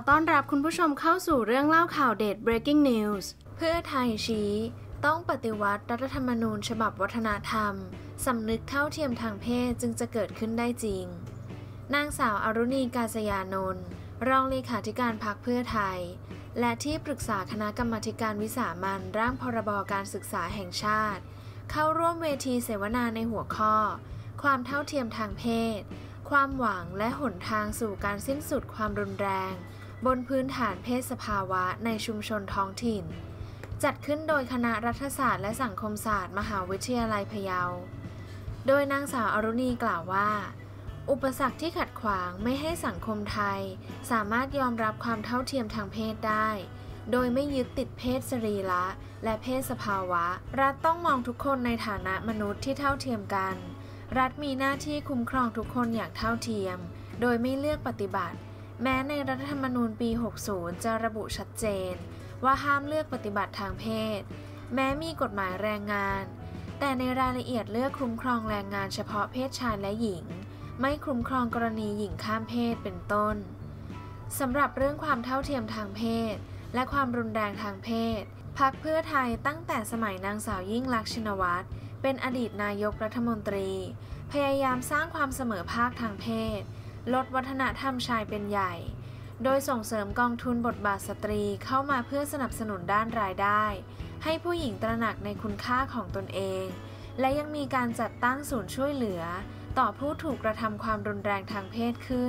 ต้อนรับคุณผู้ชมเข้าสู่เรื่องเล่าข่าวเด็ด Breaking News เพื่อไทยชี้ต้องปฏิวัติรัฐธรรมนูญฉบับวัฒนธรรมสำนึกเท่าเทียมทางเพศจึงจะเกิดขึ้นได้จริงนางสาวอรุณี กาญจยานนท์รองเลขาธิการพรรคเพื่อไทยและที่ปรึกษาคณะกรรมาการวิสามัญร่างพรบการศึกษาแห่งชาติเข้าร่วมเวทีเสวนาในหัวข้อความเท่าเทียมทางเพศความหวังและหนทางสู่การสิ้นสุดความรุนแรงบนพื้นฐานเพศสภาวะในชุมชนท้องถิ่นจัดขึ้นโดยคณะรัฐศาสตร์และสังคมศาสตร์มหาวิทยาลัยพะเยาโดยนางสาวอรุณีกล่าวว่าอุปสรรคที่ขัดขวางไม่ให้สังคมไทยสามารถยอมรับความเท่าเทียมทางเพศได้โดยไม่ยึดติดเพศสรีระและเพศสภาวะรัฐต้องมองทุกคนในฐานะมนุษย์ที่เท่าเทียมกันรัฐมีหน้าที่คุ้มครองทุกคนอย่างเท่าเทียมโดยไม่เลือกปฏิบัติแม้ในรัฐธรรมนูญปี 60 จะระบุชัดเจนว่าห้ามเลือกปฏิบัติทางเพศแม้มีกฎหมายแรงงานแต่ในรายละเอียดเลือกคุ้มครองแรงงานเฉพาะเพศชายและหญิงไม่คุ้มครองกรณีหญิงข้ามเพศเป็นต้นสำหรับเรื่องความเท่าเทียมทางเพศและความรุนแรงทางเพศพรรคเพื่อไทยตั้งแต่สมัยนางสาวยิ่งลักษณ์ชินวัตรเป็นอดีตนายกรัฐมนตรีพยายามสร้างความเสมอภาคทางเพศลดวัฒนธรรมชายเป็นใหญ่โดยส่งเสริมกองทุนบทบาทสตรีเข้ามาเพื่อสนับสนุนด้านรายได้ให้ผู้หญิงตระหนักในคุณค่าของตนเองและยังมีการจัดตั้งศูนย์ช่วยเหลือต่อผู้ถูกกระทำความรุนแรงทางเพศขึ้น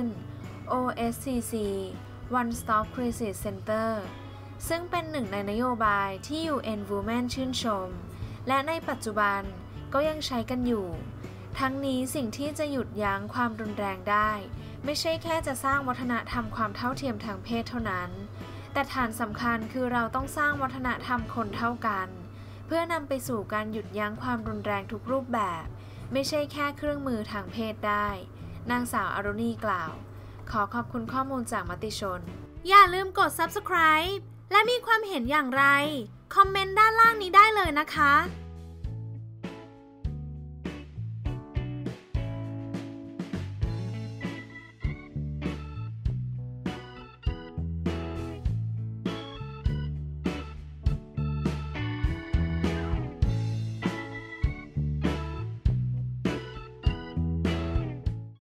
OSCC One Stop Crisis Center ซึ่งเป็นหนึ่งในนโยบายที่ UN Women ชื่นชมและในปัจจุบันก็ยังใช้กันอยู่ทั้งนี้สิ่งที่จะหยุดยั้งความรุนแรงได้ไม่ใช่แค่จะสร้างวัฒนธรรมความเท่าเทียมทางเพศเท่านั้นแต่ฐานสำคัญคือเราต้องสร้างวัฒนธรรมคนเท่ากันเพื่อนำไปสู่การหยุดยั้งความรุนแรงทุกรูปแบบไม่ใช่แค่เครื่องมือทางเพศได้นางสาวอรุณีกล่าวขอขอบคุณข้อมูลจากมติชนอย่าลืมกด Subscribe และมีความเห็นอย่างไรคอมเมนต์ด้านล่างนี้ได้เลยนะคะ